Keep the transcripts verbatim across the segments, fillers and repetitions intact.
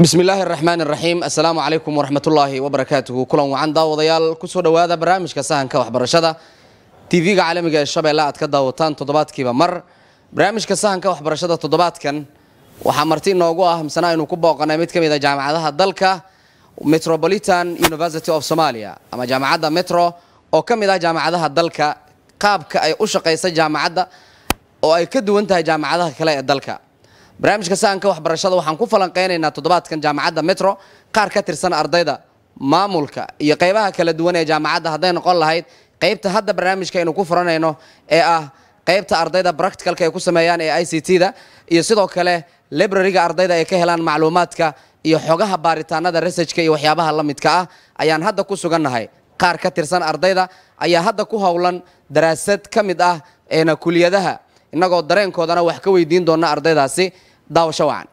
بسم الله الرحمن الرحيم السلام عليكم ورحمة الله وبركاته كلهم وعن داوديال كسر وهذا برامج كساهن كوح برشدة تي في عالمي الشباب لا أتكدا وطان تضبط كيف مر برامج كساهن كوح برشدة تضبط كان وحمرتين نوجوه مسنا إنه كوبا قنامات كم إذا جامعة الدلكة متروبوليتان يونيفرسيتي أوف سوماليا أما جامعة مترو أو كم إذا جامعة الدلكة قاب كأي أشق يس جامعة أو أي كدو أنت جامعة كلا الدلكة برامج كسان كوح برشادة وحن كفلان قينا إن تضبط كان جامعة مترو قار كتر سنة أرضيدا ما ملكة يقيبها كلا دوانية جامعة هذا نقول لهاي قيبت هذا برامج كأنه كفرنا إنه إيه قيبت أرضيدا براكتيكال كيكون سميان إيه أي سي تي ده يصيدوا كله ليبرريجا أرضيدا يكهلان معلوماتك يحوجها باريتانا ده ريسيرش كي وحيابها الله متكأ أيان هذا كوسو جنا هاي قار كتر سنة أرضيدا أي هذا كوها ولن دراسات كمدة إن كلية ده إنك قدرين كودنا وحكوا دين دونا أرضي داسي داو شوعان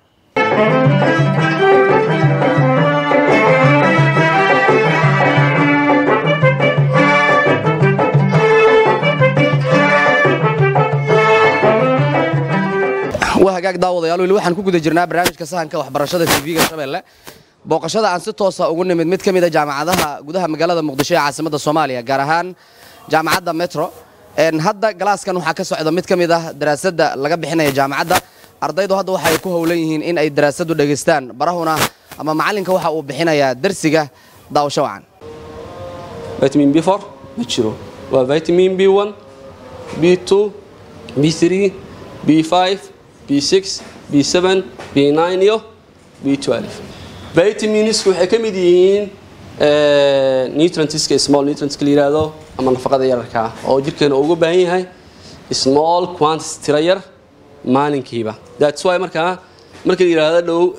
وهجاك داو ضيالو اللي وحن كوجد جرنا برامج كسان كوح برشادة تي في شباب لا بوقشة عن ست توصى وقلنا من مت كمية جامعة جودها مجال مقدسية عاصمة الصومالية جارهان جامعة مترو إن هذا جلاس كانوا حكسوا إذا مت كم إذا دراسات لقب حنا الجامعة ده أرضيده هذا وحي يكوه وليهن إن أي دراسات داغستان برهنا أما معلن كوحة وبحنا يا درسجة ضاو شوعان. فيتامين بي أربعة بتشرو وفيتامين بي واحد بي اثنين بي ثلاثة بي خمسة بي ستة بي سبعة بي تسعة يو بي اثنا عشر فيتامينز وحي كمديين نيوترينتس small nutrients كليرا هذا أما نفقد يركع أو جركن أوجو بعين هاي small quantities ترير ما نكيبه that's why مركا مركا يرى لو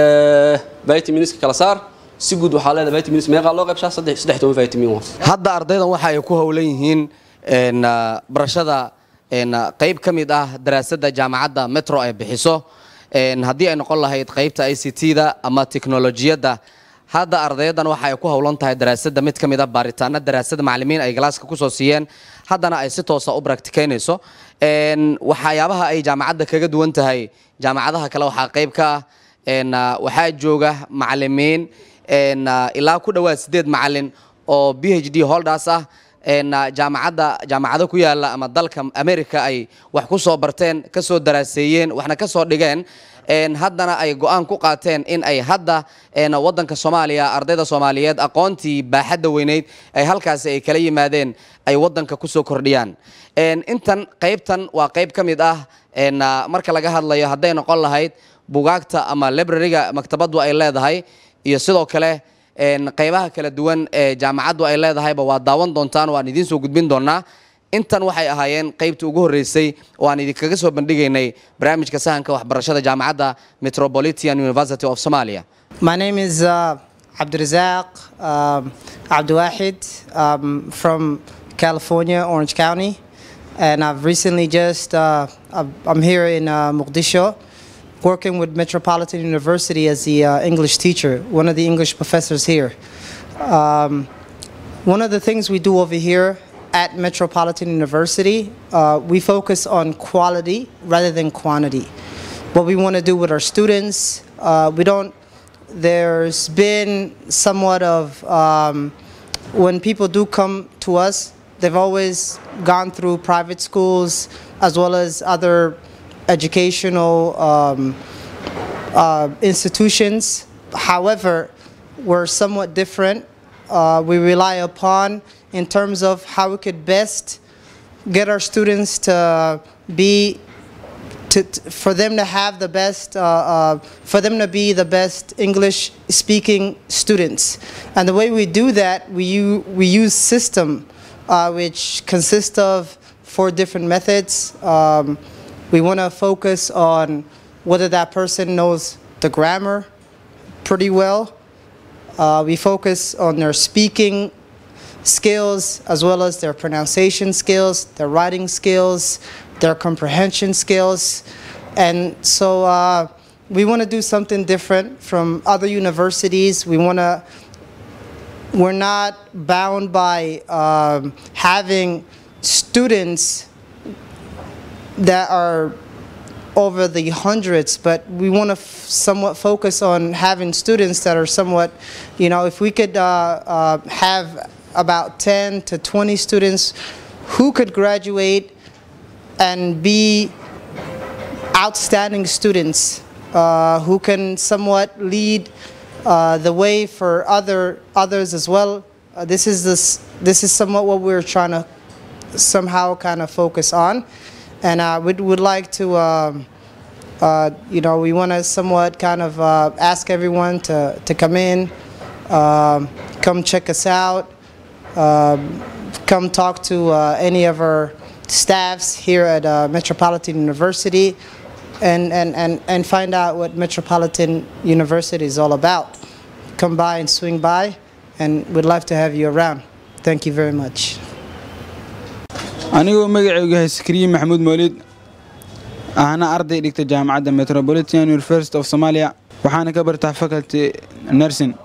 فيتامينز كلا صار سجود وحالة فيتامينز ما يقال له قبل شهر صدق صدقته فيتامين واحد هذا أرضينا وحي يكوه وليهن إن برشادة إن قيب كم ده دراسة جامعة مترو بحسه إن هذه أنا نقول لها قيبت أي سي تي ده أما تكنولوجيا ده هذا أرضينا وحي يكوه ولنتها دراسة ده مت كم ده باريتانا دراسة معلمين أي جلاس كوسوسيين هذا أنا أي ستوسا أوبراكتيكينيسو إن وحيابها أي جامعات كجد وأنت هاي جامعاتها كلو حقيبك إن وحاج جوجا معلمين إن إلا كده واسدد معلم أو بي إتش دي هولدرسه إن جامعات جامعات كويا لا أما ضلك أمريكا أي وحكوسو برتين كسو دراسيين وإحنا كسو دجان إن هذا أي جوان كوقاتين إن أي هذا إن وطن كصوماليا أرضية الصوماليات أقانتي بحد وينيد أي هالكاس أي كلية مادين أي وطن ككسو كرديان إن أنتن قيبتن وقيب كم يده إن مركز لجاه الله يهدين نقول لهاي بوجاكتا أما ليبرريجا مكتبات وإيلا ده هاي يصيدوا كله إن قيبها كلا دوان جامعات وإيلا ده هاي بواداون دونتان وندين سو جدبين دونا أنتن وحي أهايين قيبت وجوه الرئيسي وأنا ذيك كجسوا بندقيني برامج كسان كوح برشادة جامعة متروبوليتان يونيفرسيتي أوف سوماليا. My name is uh, Abdurazak um, Abduwahid um, from California, Orange County, and I've recently just uh, I'm here in uh, Mogadishu, working with Metropolitan University as the uh, English teacher, one of the English professors here. Um, one of the things we do over here at Metropolitan University, uh, we focus on quality rather than quantity. What we want to do with our students, uh, we don't, there's been somewhat of, um, when people do come to us, they've always gone through private schools as well as other educational um, uh, institutions. However, we're somewhat different. Uh, we rely upon in terms of how we could best get our students to be, to, to, for them to have the best, uh, uh, for them to be the best English speaking students. And the way we do that, we, u we use system, uh, which consists of four different methods. Um, we want to focus on whether that person knows the grammar pretty well. Uh, we focus on their speaking skills as well as their pronunciation skills, their writing skills, their comprehension skills. And so uh, we want to do something different from other universities. We want to, we're not bound by um, having students that are over the hundreds, but we want to somewhat focus on having students that are somewhat, you know, if we could uh, uh, have about ten to twenty students who could graduate and be outstanding students uh, who can somewhat lead uh, the way for other others as well. Uh, this is this this is somewhat what we're trying to somehow kind of focus on, and uh, we would like to, um, uh, you know, we want to somewhat kind of uh, ask everyone to to come in, um, come check us out, um, come talk to uh, any of our staffs here at uh, Metropolitan University, and, and, and, and find out what Metropolitan University is all about. Come by and swing by, and we'd love to have you around. Thank you very much. أنا مجاعي سكريم محمود مولد أنا أرضي دكتور جامعة Metropolitan University of Somalia وحنا كبرت فاكولتي نيرسين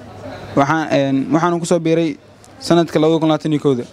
وحنا وحنا كسب بيري سنة كلاودو كنا تنيكوده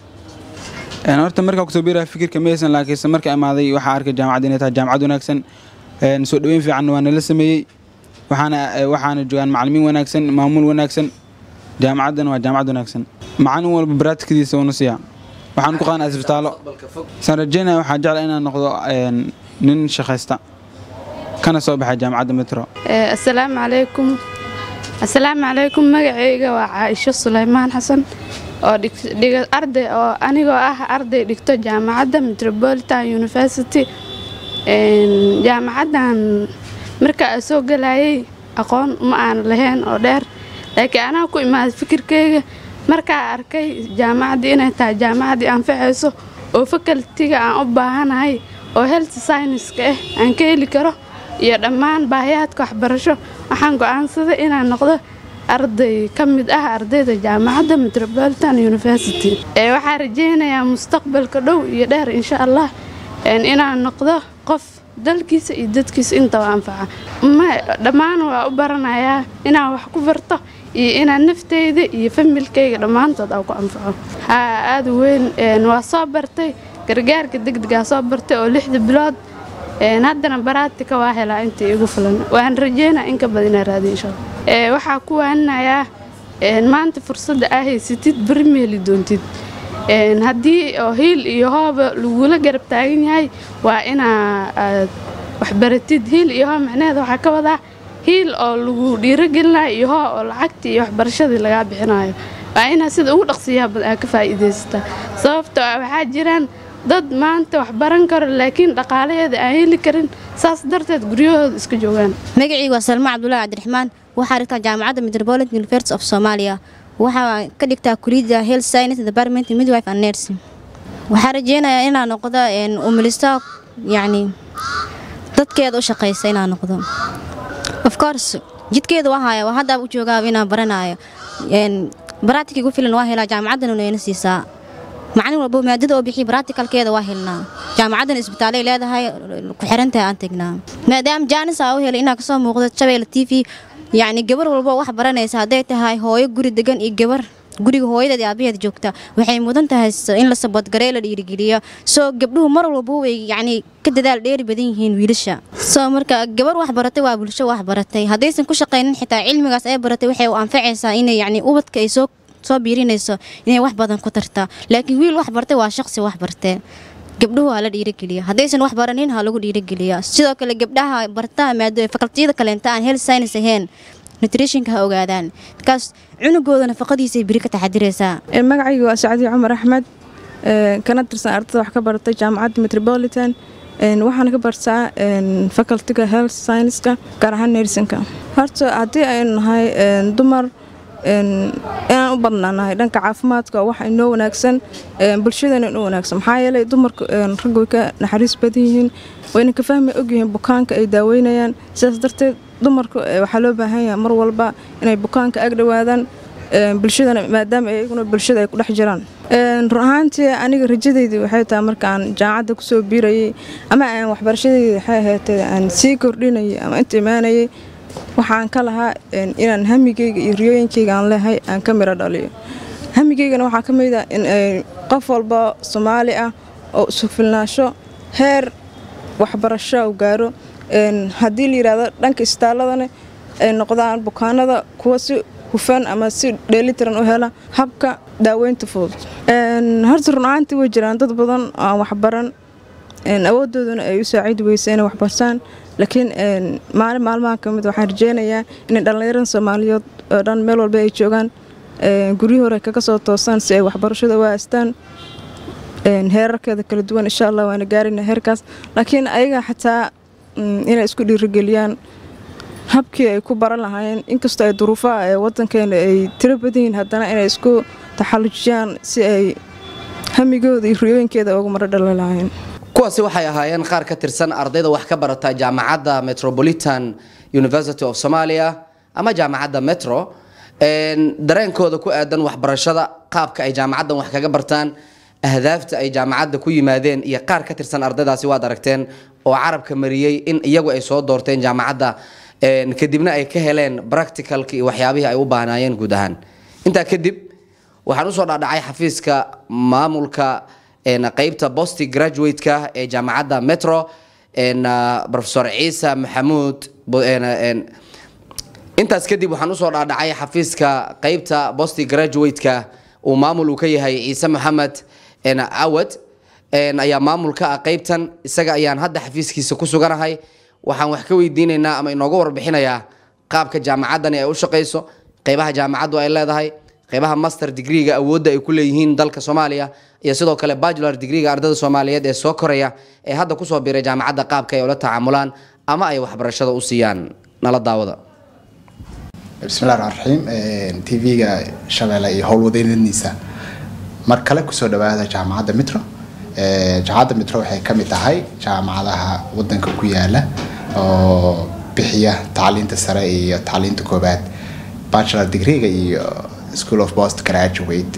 أنا أرتم مركب كسب بيري فكر كميسن لكن سمرك أمادي وحارك جامعة دينتها جامعة دونكسن نسودوين في عنه أنا لسه مي وحنا وحنا جوان معلمين ونكسن معمول ونكسن جامعة دون وجامعة دونكسن معنا والبرات كذي سونسيا waxaan ku qaanaa isbitaalo sanadjeena waxa jecel inaan noqdo nin shaqaysta kana soo baxay jaamacadda Metro. Assalaamu alaykum. Assalaamu alaykum magacayga waa Aisha Suleymaan Xasan oo dhiga arday oo anigoo ah arday dhigto jaamacadda Metropolitan University een jaamacadan marka soo galayay aqoon ma aan lahayn oo dheer laakiin ana ku imaaday fikirkayga marka arkay jaamacadii inay tahay jaamacadii anfacayso oo faculty-ga aan u baahanahay oo health science-ka ah aan ka heli karo iyo dhammaan baahiyaadka waxbarasho waxaan go'aansaday inaan noqdo arday ka mid ah ardayda jaamacadda Metropolitan University ee waxaan rajaynayaa mustaqbalka dhow iyo dheer insha Allah inaan noqdo qof dalkiisa iyo dadkiisa inta anfaca ma dhammaan waa u baranayaa inaan wax ku barto iyo inaan naftayda iyo familkayga dhamaantood aan ku anfaco ha aad weyn een waa soo bartay gargaarka degdega soo bartay oo lix bilood een haddana baraatika waa helaa inta igu filan waan rajeynaa in ka badan raadi insha Allah ee waxa ku waanayaa een maanta fursadda ah haysatid barmeeli doontid een hadii oo heel iyo hooba lagu la garab taagan yahay waa ina wax baratid heel iyo hooba macnaheedu waxa ka wadaa heel oo lagu dhiirigelinayo iyo oo lacagta iyo waxbarashada laga bixinayo waa ina sida ugu dhaqsiyaa badan ka faa'iideysta sababtoo ah waxa jiraan dad maanta wax baran karo laakiin dhaqaalaheeda aan heli karin saas darteed guryahooda iska joogan magacaygu waa Salma Cabdullaahi Cabdiraxmaan waxaan dhigtaa jaamacadda Metropolitan University of Somalia waxaan ka dhigtaa kulliyadda Health Science Department Midwife and Nursing waxaan rajeynayaa inaan noqdo een umulista yani dadkeeda u shaqeysa inaan noqdo of course jidkeeda waa haya waa hadda u joogaa inaan baranayo een baratikiga filan waa helaa jaamacaddan inay siisaa macallin walba maadada oo bixi practicalkeeda waa helnaa jaamacaddan isbitaalay leedahay ku xirantahay aan tagnaa maadaama jaanis aa u helay inaan ka soo muuqdo Shabeelle T V yani gabar walba wax baranaysa haday tahay hooyo guri degan iyo gabar guriga hooyadeed aabaheed joogta waxay mudan tahay in la sabad gareelo dhiirigeliyo soo gabdhuhu mar walba way yani ka dadaal dheer badan yihiin wiilasha soo marka gabar wax baratay waa bulsho wax baratay hadaysan ku shaqeynin xitaa cilmigaas ay baratay waxay u anfacaysaa in yani ubadka ay soo soo biirinayso inay wax badan ku tarta laakiin wiil wax bartay waa shakhsi wax bartay gabdhuhu waa la dhiirigeliyo hadaysan wax baranin ha lagu dhiirigeliyo sidoo kale gabdhaha bartaa maadada faculty-da kale inta aan health science ahayn nutrition ka ogaadaan kaas cunugooda nafaqadiisa ay bari ka taxadiraysaa magacaygu waa Saacidi Umar Ahmed ee kana tirsan ardayda wax ka baratay jaamacadda Metropolitan een waxaan ka bartaa een faculty-ga health science-ka gaar ahaan nursing-ka horta hadii ay nahay een dumar een aan u badnaanahay dhanka caafimaadka wax inoo wanaagsan een bulshadana inoo wanaagsan maxaa yeelay dumarku een rag way ka naxariis badan yihiin wayna ka fahmay ogyihiin bukaanka ay daaweynayaan sidaas darteed dumarku waxa loo baahan yahay mar walba inay bukaanka ag dhawaadaan ee bulshadana maadaama ay iguna bulshada ay ku dhex jiraan een ruuxaantii aniga rajadaydu waxay tahay markaan jaamacadda ku soo biirayay ama aan waxbarashadayda waxay ahayd aan sii kordhinayay ama inta imaanayay waxaan ka lahaa inaan hamigeyga iyo riyooyinkeyga aan leeyahay aan ka miro dhaliyo hamigeygana waxaa ka mid ah in qof walba Soomaali ah oo isu filnaansho heer waxbarasho u gaaro haddii la yidhaahdo dhanka isbitaaladana ay noqdaan bukaanada kuwa si hufan ama si dheelitiran u hela habka daaweynta fudud. horta run ahaantii way jiraan dad badan oo aan waxbaran awoodoodana ay u saacidi weysay inay waxbartaan laakiin maalin maalmaha ka mid waxaan rajeynayaa in dhallinyarada Soomaaliyeed oo dhan meel walba ay joogaan guryo hore kaga soo toosaan si ay waxbarashada u aastaan heerarkeeda kala duwan insha Allah waana gaarinaa heerkaas laakiin ayaga xataa inay isku dhiirigeliyaan habkii ay ku baran lahaayeen inkastoo ay duruufaha ee wadankeena ay tiro badan yihiin haddana inay isku taxallujiyaan si ay hamigooda iyo riyooyinkeeda ugu mara dhalin lahaayeen. kuwaasi waxay ahaayeen qaar ka tirsan ardayda wax ka barata jaamacadda Metropolitan University of Somalia ama jaamacadda Metro dareenkooda ku aadan waxbarashada qaabka ay jaamacaddan wax kaga bartaan ahdaafta ay jaamacadda ku yimaadeen iyo qaar ka tirsan ardaydaasi waad aragteen oo carabka mariyay in iyagu ay soo doorteen jaamacadda kadibna ay ka heleen practicalki iyo waxyaabihii ay u baahnayeen guud ahaan. intaa kadib waxaan u soo dhaadhacay xafiiska maamulka qaybta post graduate-ka ee jaamacadda Metro Professor Ciise Maxamuud. intaas kadib waxaan u soo dhaadhacay xafiiska qaybta post graduate-ka uu maamul uu ka yahay Ciise Maxamed Awad ayaa maamulka qaybtan isaga ayaan hadda xafiiskiisa ku suganahay. waxaan wax ka weydiinaynaa ama inooga warbixinayaa qaabka jaamacaddan ay u shaqeyso, qaybaha jaamacaddu ay leedahay, qaybaha master degree-ga awoodda ay ku leeyihiin dalka Soomaaliya iyo sidoo kale bachelor degree-ga ardayda Soomaaliyeed ee soo koraya ee hadda ku soo biiray jaamacadda qaabka ay ula tacaamulaan ama ay waxbarashada u siiyaan. nala daawada. bismillaahir rahmaanir rahiim T V-ga Shabeelle iyo howlwadeennadiisa mar kale ku soo dhawaada jaamacadda Metro. jaamacadda Metro waxay ka mid tahay jaamacadaha wadanka ku yaala oo bixiya tacliinta sare iyo tacliinta koobaad bachelor degree-ga iyo School of Post Graduate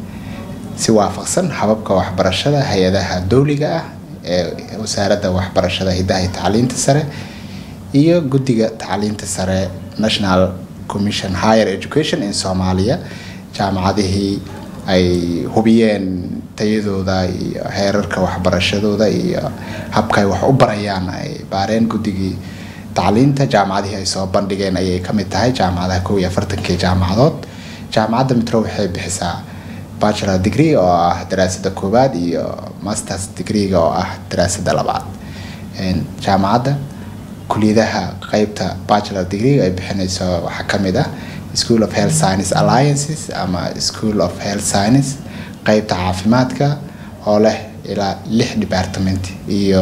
si waafaqsan hababka waxbarashada hay'adaha dawliga ah ee wasaaradda waxbarashada hidaha iyo tacliinta sare iyo guddiga tacliinta sare National Commission Higher Education in Somalia. jaamacadihii ay hubiyeen tayadooda iyo heerarka waxbarashadooda iyo habka ay wax u barayaan ay baareen guddigii tacliinta jaamacadihii ay soo bandhigeen ayay ka mid tahay jaamacadaha kow iyo afartan jaamacadood. jaamacadda Metro waxay bixisaa bachelor degree oo ah daraasadda koobaad iyo master's degree oo ah daraasadda labaad. jaamacadda kuliyadaha qaybta bachelor degree ay bixinayso waxaa ka mid ah School of Health Science Alliances ama School of Health Science qaybta caafimaadka oo leh ilaa lix department iyo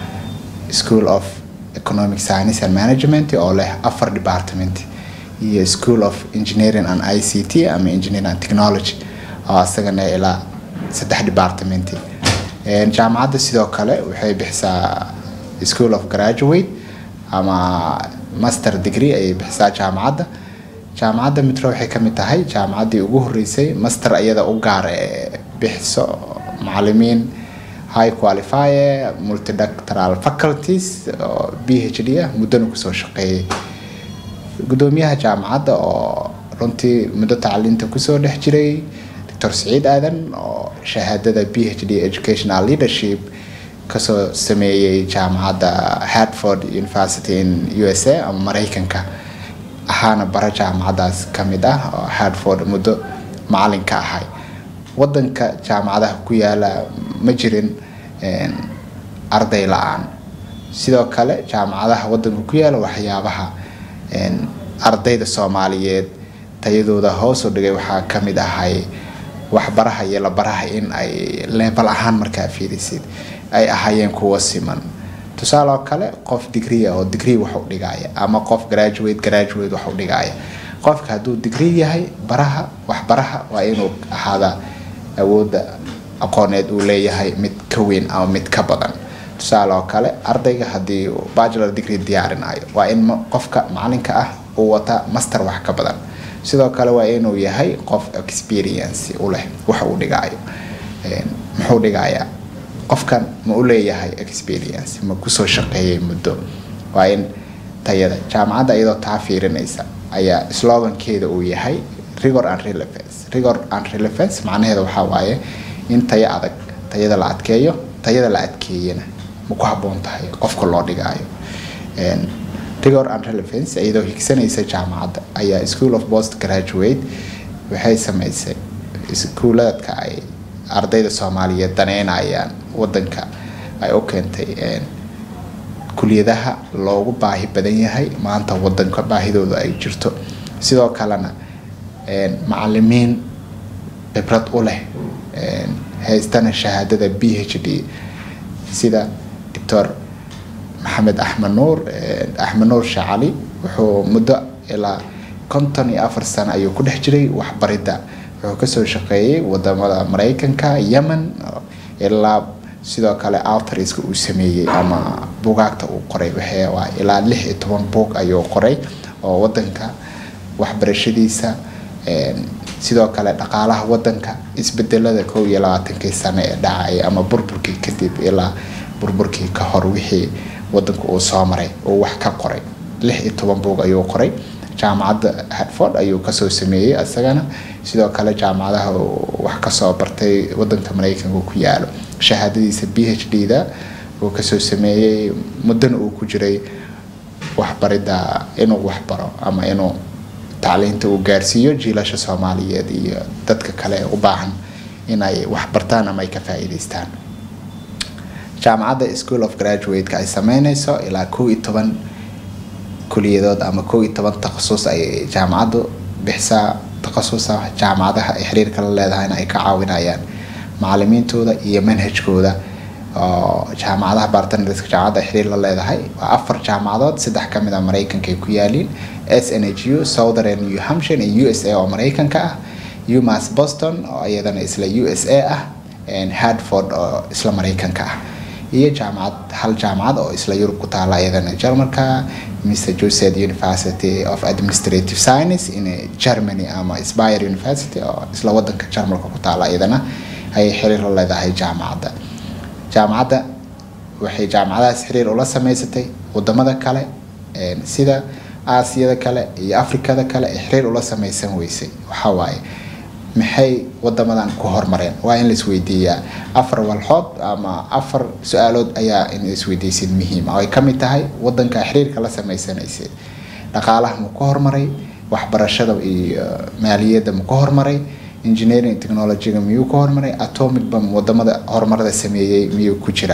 School of Economic Science and Management oo leh afar department iyo School of Engineering and I C T ama Engineering and Technology oo asagana ilaa saddex department. jaamacadda sidoo kale waxay bixisaa School of Graduate ama master degree ay bixisaa jaamacadda. jaamacadda Metro waxay ka mid tahay jaamacaddii ugu horeysay master ayada u gaar ee bixiso macallimiin high qualified multidoctoral faculties oo P H D ah muddana ku soo shaqeeyay. gudoomiyaha jaamacadda oo runtii muddo tacliinta ku soo dhex jiray Doctor Saeed Aadan oo shahaadada P H D Educational Leadership ka soo sameeyay jaamacadda Hartford University in U S A ama Mareykanka ahaana bara jaamacadaas ka mid ah oo Hartford muddo macallin ka ahay. wadanka jaamacadaha ku yaala ma jirin arday la'aan. sidoo kale jaamacadaha wadanka ku yaala waxyaabaha ardayda Soomaaliyeed tayadooda hoos u dhigay waxaa ka mid ahay waxbaraha iyo la baraha in ay level ahaan markaa fiirisid ay ahaayeen kuwa siman. tusaale kale qof degree oo degree wax u dhigaya ama qof graduate graduate wax u dhigaya. qofka haduu degree yahay baraha wax baraha waa inuu ahaada awoodda aqooneed uu leeyahay mid ka weyn ama mid ka badan. tusaale kale ardayga hadii uu bachelor degree diyaarinayo waa in qofka macalinka ah uu wata master wax ka badan. sidoo kale waa inuu yahay qof experience u leh wax uu dhigayo. een muxuu dhigayaa qofkan ma u leeyahay experience ma ku soo shaqeeyay muddo. waa in tayada jaamacadda iyadoo taa fiirinaysa ayaa slogankeeda uu yahay rigor and relevance. rigor and relevance macnaheedu waxa waaye in tayo adag tayada la adkeeyo tayada la adkeeyana ma ku habboon tahay qofka loo dhigayo. rigor and relevance iyadoo higsanaysa jaamacadda ayaa School of Postgraduate waxay sameysay iskuuladka ay ardayda Soomaaliyeed daneynayaan wadanka ay u keentay kuliyadaha loogu baahi badan yahay maanta wadanka baahidooda ay jirto sidoo kalena macallimiin khibrad u leh haystana shahaadada B H D sida Doctor Maxamed Axmed Nuur Axmed Nuur Shacali wuxuu muddo ilaa konton iyo afar sano ayuu ku dhex jiray waxbaridda wuxuu ka soo shaqeeyay wadamada Mareykanka Yemen ilaa sidoo kale authorska uu sameeyay ama buugaagta uu qoray waxay waa ilaa lix iyo toban buug ayuu qoray oo wadanka waxbarashadiisa sidoo kale dhaqaalaha wadanka isbedelada kow iyo labaatan sano ee dhacay ama burburkii kadib ilaa burburkii ka hor wixii wadanka uu soo maray oo wax ka qoray lix iyo toban buug ayuu qoray jaamacadda Hartford ayuu ka soo sameeyay asagana sidoo kale jaamacadaha wax ka soo bartay wadanka Mareykanka ku yaalo shahaadadiisa B H D da uu ka soo sameeyay muddan uu ku jiray waxbaridda inuu wax baro ama inuu tacliinta uu gaarsiiyo jiilasha Soomaaliyeed iyo dadka kale u baahan inay wax bartaan ama ay ka faa'iideystaan jaamacadda School of Graduate ay sameynayso ilaa kow iyo toban kuliyadood ama kow iyo toban takhasus ay jaamacaddu bixisaa takhasusa jaamacadaha ay xiriirka la leedahay ay ka caawinayaan macallimiintooda iyo manhajkooda oo jaamacadaha bartnerska jaamacadda xiriir la leedahay waa afar jaamacadood saddex ka mid ah Mareykanka ay ku yaaliin S N H U Southern New Hampshire iyo U S A oo Mareykanka ah UMass Boston oo iyadana isla U S A ah and Hartford oo isla Mareykanka ah iyo jaamacad hal jaamacad oo isla Yurub ku taala iyadana Jarmalka Massachusetts University of Administrative Science in Germany ama Speyer University oo isla wadanka Jarmalka ku taala iyadana ay xiriir la leedahay jaamacadda jaamacadda waxay jaamacadahaas xiriir ula sameysatay wadamada kale sida Aasiyada kale iyo Afrikada kale ay xiriir ula sameysan weysay waxa waaye maxay wadamadan ku hormareen waa in la isweydiiyaa afar walxood ama afar su'aalood ayaa in isweydiisin muhiim ah ay kamid tahay wadanka xiriirka la sameysanaysay dhaqaalaha ma ku hormaray waxbarashada iyo maaliyadda ma ku hormaray engineering technology ma ku hormaray atomic bomb wadamada horumarada sameeyay miyuu ku jira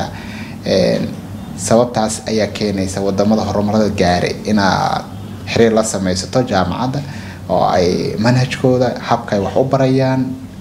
sababtaas ayaa keenaysa wadamada horumarada gaaray ina xiriir la sameysato jaamacadda oo ay manhajkooda habka ay wax u barayaan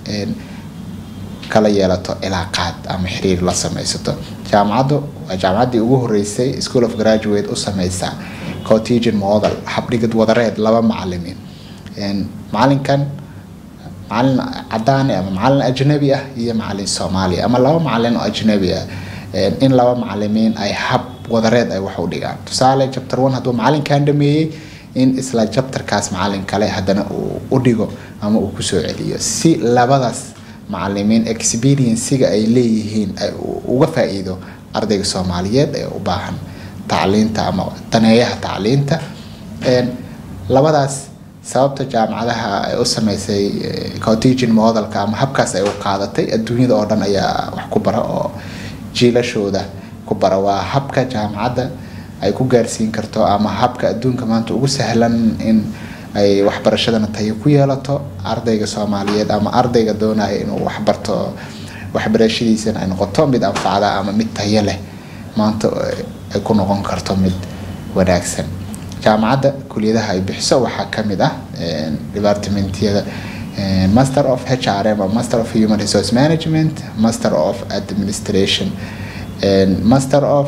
kala yeelato ilaaqaad ama xiriir la sameysato jaamacaddu waa jaamacaddii ugu horeysay School of Graduate u sameysa co-teaching model habdhigid wadareed laba macallimiin macallinkan macallin cadaan ama macallin ajnabi ah iyo macallin Soomaali ama laba macallin oo ajnabi ah in laba macallimiin ay hab wadareed ay wax u dhigaan tusaale chapter one haduu macallinkan dhameeyay in isla chapterkaas macallin kale hadana uu u dhigo ama uu ku soo celiyo si labadaas macallimiin experience-ga ay leeyihiin ay uga faa'iido ardayga Soomaaliyeed ee u baahan tacliinta ama taneeyaha tacliinta een labadaas sababta jaamacadaha ay u sameysay co-teaching model-ka ama habkaas ay u qaadatay adduunyada oo dhan ayaa wax ku bara oo jiilashooda ku bara waa habka jaamacadda ay ku gaarsiin karto ama habka adduunka maanta ugu sahlan in ay waxbarashadana tayo ku yeelato ardayga Soomaaliyeed ama ardayga doonaya inuu wax barto waxbarashadiisa ay noqoto mid anfacda ama mid tayo leh maanta ay ku noqon karto mid wanaagsan jaamacadda kuliyadaha ay bixiso waxa kamid ah departmentyada Master of H R M Master of Human Resource Management Master of Administration and Master of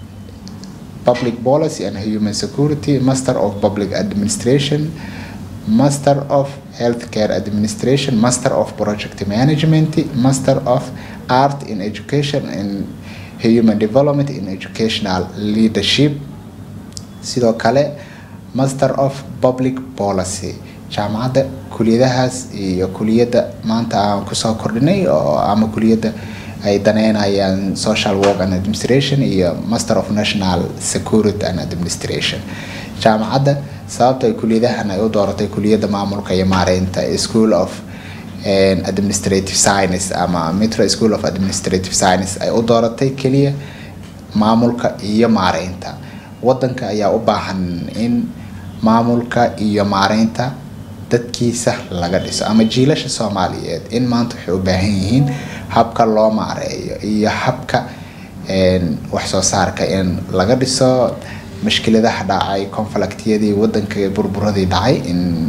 Public Policy and Human Security Master of Public Administration Master of Healthcare Administration Master of Project Management Master of Art in Education and Human Development in Educational Leadership sidoo kale Master of Public Policy jaamacadda kuliyadahaas iyo kuliyada maanta aan ku soo kordhinay oo ama kuliyada ay daneynayaan Social Work and Administration iyo Master of National Security and Administration jaamacadda sababta ay kuliyadahan ay u dooratay kuliyada maamulka iyo maareynta School of Administrative Science ama Metro School of Administrative Science ay u dooratay kaliya maamulka iyo maareynta wadanka ayaa u baahan in maamulka iyo maareynta dadkiisa laga dhiso ama jiilasha Soomaaliyeed in maanta waxay u baahan yihiin habka loo maareeyo iyo habka een wax soo saarka in laga dhiso mushkiladaha dhacay konfliktiyadii wadanka burburadii dhacay in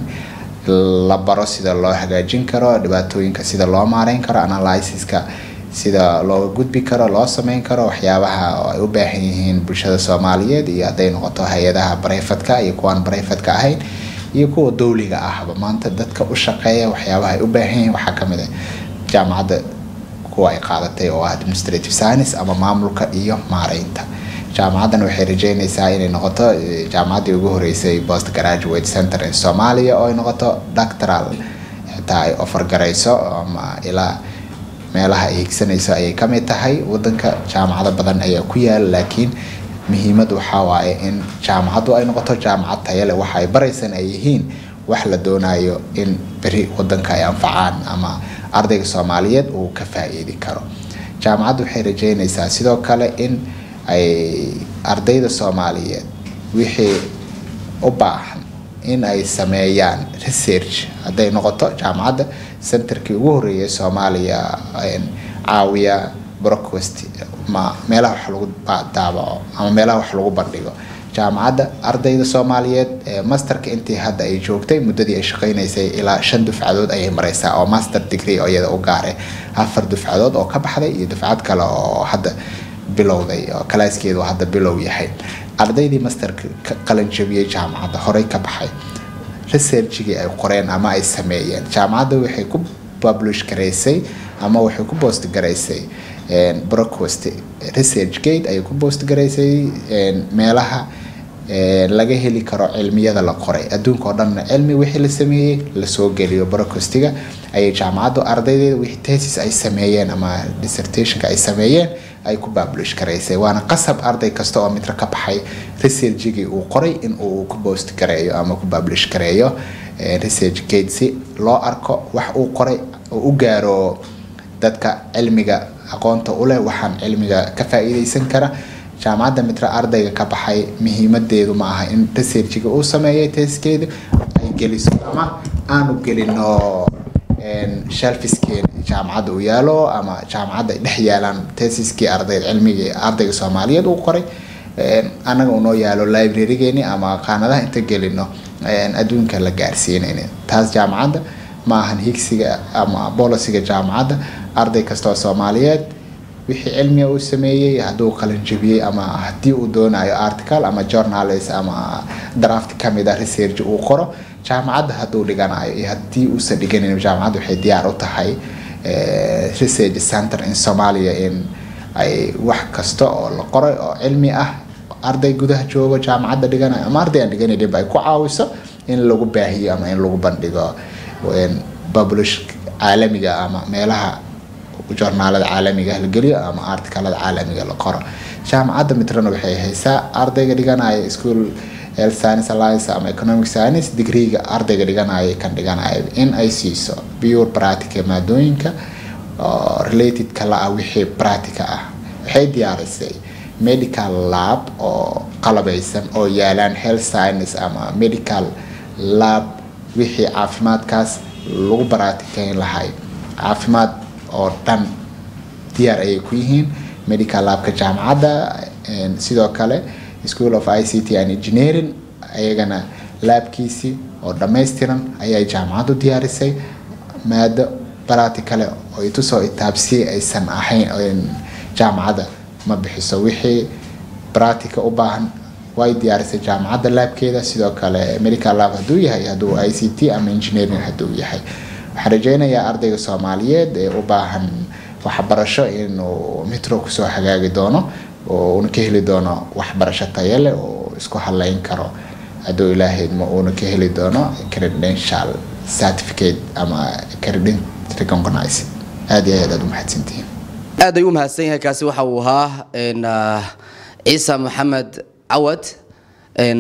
la baro sida loo hagaajin karo dhibaatooyinka sida loo maareyn karo analysiska sida loo gudbi karo loo sameyn karo waxyaabaha ay u baahan yihiin bulshada Soomaaliyeed iyo haday noqoto hay'adaha barefadka iyo kuwan barefadka ahayn iyo kuwa dawliga ahba maanta dadka u shaqeeya waxyaabaha ay u baahan yihiin waxa kamid ah jaamacadda kuwa ay qaadatay oo administrative science ama maamulka iyo maareynta jaamacadan waxay rajeynaysaa inay noqoto jaamacaddii ugu horeysay post graduate center in Soomaaliya oo ay noqoto doctoral xitaa ay offer garayso ama ilaa meelaha ay higsanayso ayay ka mid tahay wadanka jaamacado badan ayaa ku yaal laakiin muhiimadu waxa waaye in jaamacadu ay noqoto jaamacad tayo leh waxa ay baraysan ay yihiin wax la doonayo in bari wadanka ay anfacaan ama ardayga Soomaaliyeed uu ka faa'iidi karo jaamacadu waxay rajeynaysaa sidoo kale in ay ardayda Soomaaliyeed wixii u baahan in ay sameeyaan research haday noqoto jaamacadda centerkii ugu horeeyay Soomaaliya ay caawiya broadcast ma meelaha wax lagu daabaco ama meelaha wax lagu bandhigo jaamacadda ardayda Soomaaliyeed ee masterka intii hadda ay joogtay muddadii ay shaqeynaysay ilaa shan dufcadood ayay maraysaa oo master degree oo iyada u gaaray afar dufcadood oo ka baxday iyo dufcad kale oo hadda bilowday oo kalaaskeedu hadda bilow yahay ardaydii masterka qalan jabiyay jaamacadda horey ka baxay researchigi ay qoreen ama ay sameeyeen jaamacadda waxay ku publish gareysay ama waxay ku post gareysay een broadcast research gate ay ku post gareysay een meelaha ee laga heli karo cilmiyada la qoray adduunka oo dhan cilmi wixii la sameeyay la soo geliyo broadcastiga ay jaamacaddu ardaydeeda wixii thesis ay sameeyeen ama dissertation ay sameeyeen ay ku publish gareysay waana qasab arday kasta oo mid ka baxay researchigi uu qoray in uu ku post gareeyo ama ku publish gareeyo research gate si loo arko wax uu qoray oo u gaaro dadka cilmiga aqoonta u leh waxaan cilmiga ka faa'iideysan kara jaamacadda mitra ardayga ka baxay muhiimadeedu ma aha in researchiga uu sameeyay teskeedu ay geliso ama aanu gelino een shelfiskeen jaamacadda u yaalo ama jaamacadda dhex yaalan tesiskii ardayda cilmiga ardayga Soomaaliyeed uu qoray een anaga uu noo yaalo library-geeni ama qaanadaha inta gelino een adduunka la gaarsiinayna taas jaamacadda ma ahan higsiga ama policy-ga jaamacadda arday kasta oo Soomaaliyeed wixii cilmiga uu sameeyay haduu qalan jabiyay ama hadii uu doonayo article ama journalist ama draft kamida research uu qoro jaamacadda haduu dhiganayo iyo hadii uu sadhiganin jaamacaddu waxay diyaar u tahay ee research center in Soomaaliya in ay wax kasta oo la qoray oo cilmi ah arday gudaha joogo jaamacadda dhiganayo ama arday aan dhiganin ay ku caawiso in lagu baahiyo ama in lagu bandhigo in publish caalamiga ama meelaha journalada caalamiga la geliyo ama article caalamiga la qoro jaamacadda mitrana waxay haysaa ardayga dhiganaya school health science alliance ama economic science degree-ga ardayga dhiganaya kan dhiganaya in ay siiso pure practical maadooyinka oo related kala ah wixii practical ah waxay diyaarisay medical lab oo qalabeysan oo yaalaan health science ama medical lab wixii caafimaadkaas lagu practical lahay caafimaad oo dhan diyaar ay ku yihiin medical labka jaamacadda sidoo kale School of I C T and Engineering ayagana labkiisi oo dhameystiran ayay jaamacaddu diyaarisay maado practical oo ay tusoo itaabsi aysan ahayn jaamacadda ma bixiso wixii practical u baahan way diyaarisay jaamacadda labkeeda sidoo kale medical lab haduu yahay haduu I C T ama engineering haduu yahay waxaan rajaynayaa ardayga Soomaaliyeed ee u baahan waxbarasho inuu metro ku soo hagaagi doono oo uu ka heli doono waxbarasho tayo leh oo isku halayn karo haduu Ilaahay ma uu ka heli doono credential certificate ama credit recognize aad iyo aad u mahadsantiin aad ayuu mahadsan yahay kaasi waxa uu ahaa in Ciisa Maxamed Awad in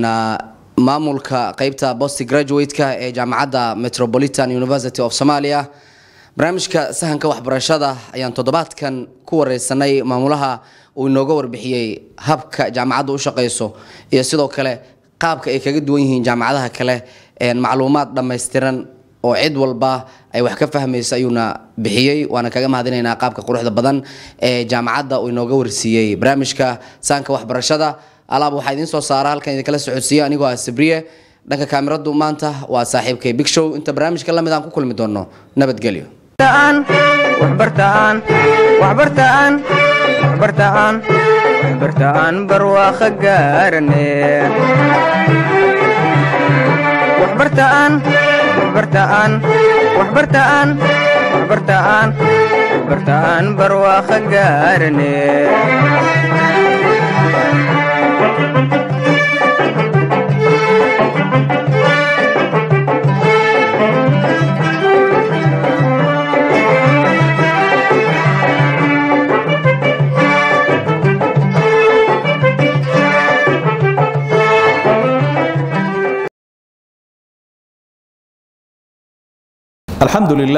maamulka qaybta post graduate-ka ee jaamacadda Metropolitan University of Somalia barnaamijka sahanka waxbarashada ayaan toddobaadkan ku wareysanay maamulaha uu inooga warbixiyey habka jaamacaddu u shaqeyso iyo sidoo kale qaabka ay kaga duwan yihiin jaamacadaha kale macluumaad dhammaystiran oo cid walba ay wax ka fahmayso ayuuna bixiyey waana kaga mahadinaynaa qaabka quruxda badan ee jaamacadda uu inooga warsiiyey barnaamijka sahanka waxbarashada alaab waxaa idiin soo saara halkan idinkala socodsiiya anigoo ah Sabriye dhanka kaamiradu maanta waa saaxiibkay Big Show inta barnaamijka la mid aan ku kulmi doono nabadgelyo waxbartaan waxbartaan waxbartaan waxbartaan barwaaqo gaarane waxbartaan waxbartaan waxbartaan waxbartaan waxbartaan barwaaqo gaarane الحمد لله